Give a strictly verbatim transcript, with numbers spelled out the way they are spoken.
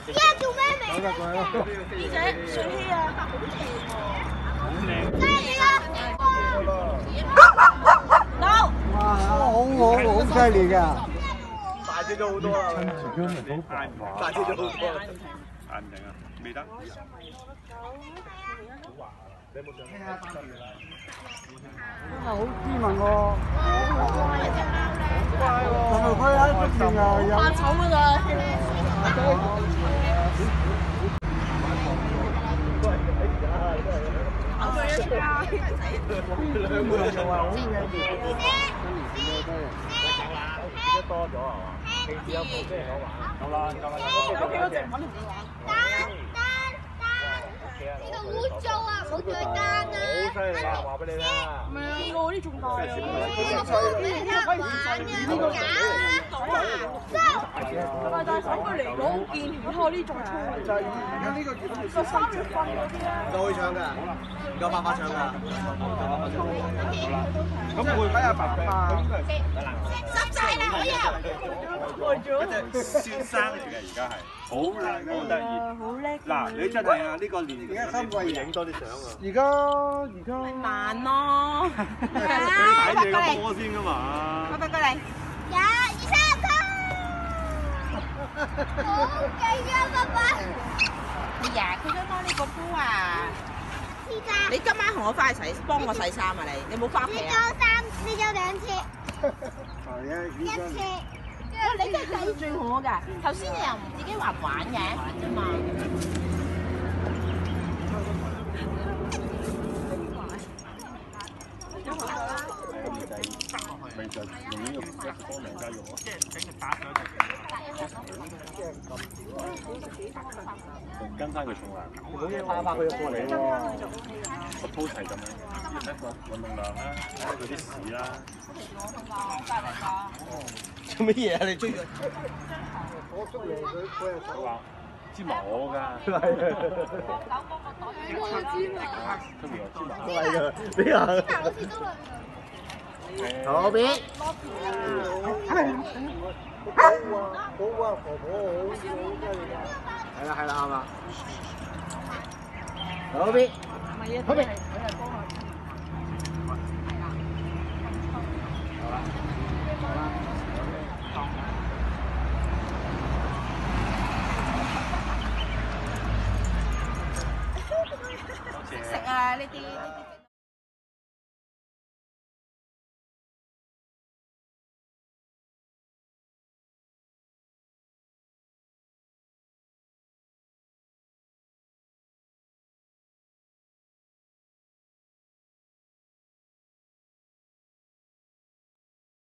依家做咩名？ 好啦，過嚟啦。 呢隻水希啊，好正喎！ 犀利啊！ 到。 哇，好好好犀利㗎！ 大隻咗好多啦， 親自姜咪好大隻咗好多。 眼定啊，未得。 你有冇上？ 好斯文喎，係咪佢喺出邊啊？有怕醜㗎咋？跑佢一條啊！ 兩個就話好嘅。 得多咗係嘛？平時有冇咩好玩？夠啦，夠啦， 有幾多隻揾唔到玩？ 呢度污糟啊，唔好再單啊！ 好犀利啊！話俾你聽啊！ 唔係啊，我啲仲大啊！ 呢個俾人呃玩啊，唔搞啊！ 但係手佢嚟攞好見，然後呢仲粗。 就係而家呢個月個三月份嗰啲咧。 唔夠會唱㗎，唔夠爸爸唱㗎。 咁會睇下爸爸。 濕晒啦，我又。 一隻先生嚟嘅，而家係好靚，好得意。 好叻。 嗱，你真係啊，呢個年而家三季影多啲相啊！ 而家而家難咯。 睇你個波先㗎嘛。 快快過嚟。 一、二、三、走！好勁啊，爸爸！ 哎呀，佢想攞呢個煲啊！ 依家你今晚同我翻去洗，幫我洗衫啊你！你冇翻屋你周企啊？ 三，你周兩次， 係啊， 一依家次。 你真係計住我㗎！頭先你又唔自己話唔玩嘅啫嘛。 咪就用呢個幫人家用咯。即係整佢打上跟翻佢重量， 好似拍拍佢過嚟喎。 個鋪齊咁樣，一個運動量啦，睇佢啲屎啦。 做乜嘢啊？你追佢？ 我捉嘢佢佢係手話支毛㗎， 係啊。 出面有支毛。 都係㗎，你啊。 好似都兩個。 好邊？ 好啊好啊，婆婆好好犀利㗎。 係啦係啦啱啦。好邊？ 唔係啊，佢係佢係幫我。 好啦。好啦。 食啊呢啲。